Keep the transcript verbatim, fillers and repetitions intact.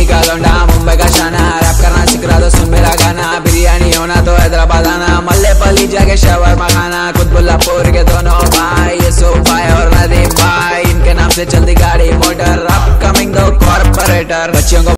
का लौंडा मुंबई का शाना, रैप करना सीख रहा तो सुन मेरा गाना, बिरयानी होना तो हैदराबाद आना, मल्ले पली जाके शवरमा खाना, कुतुबुल्लापुर के दोनों भाई यूसुफ भाई और नदीम भाई, इनके नाम से चलती गाड़ी मोटर, अपकमिंग दो कॉर्पोरेटर, बच्चियों को